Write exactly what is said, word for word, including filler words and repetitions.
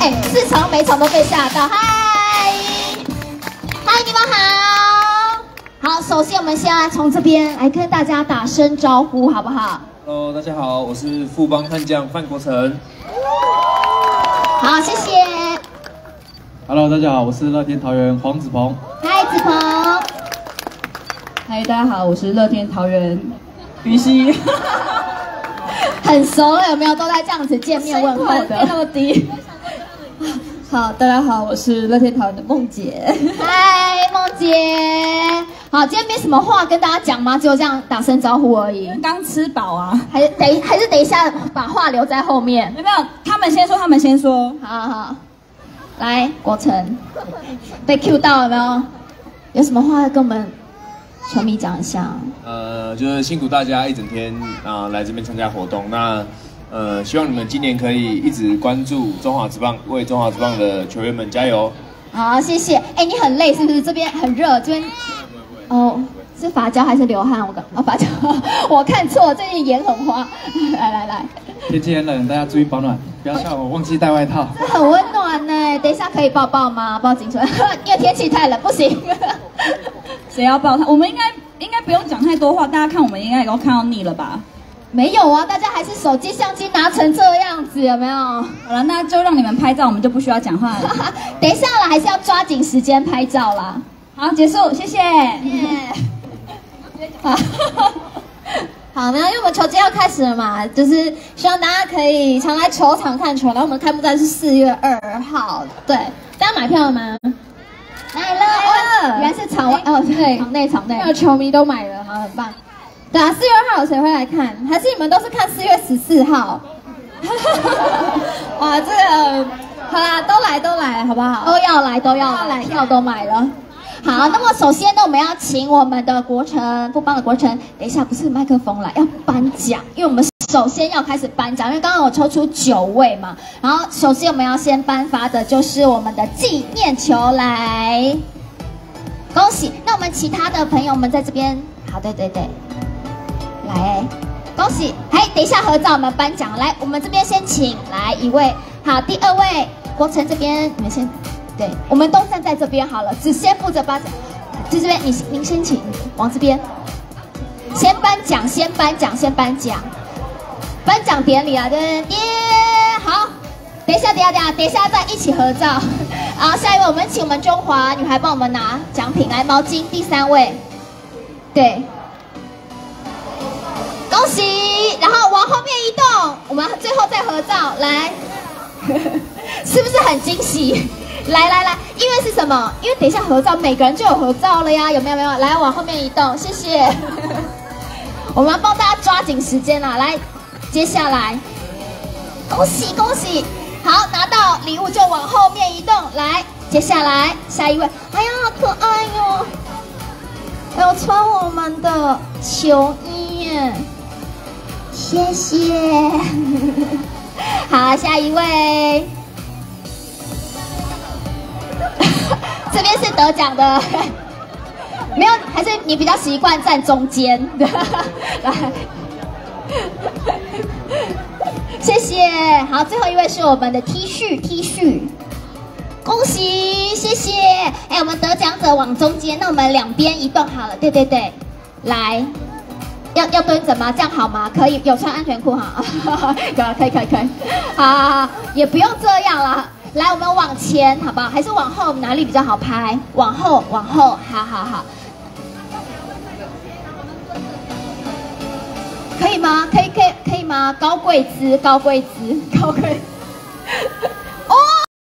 哎，四场每场都被吓到。嗨，嗨，你们好。好，首先我们现在从这边来跟大家打声招呼，好不好 ？Hello， 大家好，我是富邦悍将范国成。 好，谢谢。 Hello， 大家好，我是乐天桃园黄子鹏。 嗨，子鹏。 嗨，大家好，我是乐天桃园于西。 很熟了，有没有？都在这样子见面问候的， 那么低。好，大家好，我是乐天桃园的梦姐。 嗨，梦姐。好，今天没什么话跟大家讲吗？只有这样打声招呼而已。 刚吃饱啊， 还是等还是等一下把话留在后面。 有没有？他们先说，他们先说。 好好好，来，国成，被 Q 到了没有？有什么话要跟我们球迷讲一下？ 呃，就是辛苦大家一整天啊、呃、来这边参加活动。那呃，希望你们今年可以一直关注中华职棒，为中华职棒的球员们加油。好， 谢谢。哎，你很累是不是？这边很热，这边哦，是发胶还是流汗？我刚啊发胶，我看错，最近眼很花。来来来， 天气很冷，大家注意保暖，不要像我忘记带外套。 这很温暖呢，等一下可以抱抱吗？抱紧出来，因为天气太冷，不行。 谁要抱他？我们应该应该不用讲太多话，大家看我们应该也都看到腻了吧？ 没有啊，大家还是手机相机拿成这样子，有没有？ 好了，那就让你们拍照，我们就不需要讲话了。 等一下啦，还是要抓紧时间拍照啦。 好，结束，谢谢。 Yeah. 好，好，那因为我们球季要开始了嘛，就是希望大家可以常来球场看球。然后我们开幕战是四月二号，对，大家买票了吗？买了，来了，原来是场外哦，对，场内场内，那个球迷都买了，好，很棒。对啊，四月二号有谁会来看？还是你们都是看四月十四号？哇，这个好啦，都来都来，好不好？都要来，都要来，票都买了。好，那么首先呢，我们要请我们的国城富邦的国城，等一下不是麦克风来，要颁奖，因为我们首先要开始颁奖，因为刚刚我抽出九位嘛，然后首先我们要先颁发的就是我们的纪念球来，恭喜！那我们其他的朋友们在这边，好，对对对。来，恭喜！哎，等一下合照，我们颁奖。来，我们这边先请来一位，好，第二位国成这边，你们先，对，我们都站在这边好了，只先负责颁奖。就这边，你您先请，往这边，先颁奖，先颁奖，先颁奖，颁奖典礼啊，对对对，好，等一下，等一下，等一下，等一下再一起合照。好，下一位，我们请我们中华女孩帮我们拿奖品，来毛巾，第三位，对。恭喜！然后往后面移动，我们最后再合照，来，是不是很惊喜？来来来，因为是什么？因为等一下合照，每个人就有合照了呀，有没有？没有？来，往后面移动，谢谢。我们要帮大家抓紧时间啦，来，接下来，恭喜恭喜！好，拿到礼物就往后面移动，来，接下来下一位，哎呀，好可爱哟！还有穿我们的球衣耶。谢谢，好，下一位，这边是得奖的，没有，还是你比较习惯站中间，来，谢谢，好，最后一位是我们的 T 恤 T 恤，恭喜，谢谢，哎，我们得奖者往中间，那我们两边移动好了，对对对，来。要要蹲着吗？这样好吗？可以，有穿安全裤哈。有了，可以可以可以。好好好，也不用这样啦。来，我们往前，好不好？还是往后？哪里比较好拍？往后，往后。好好好。可以吗？可以可以可以吗？高贵姿，高贵姿，高贵。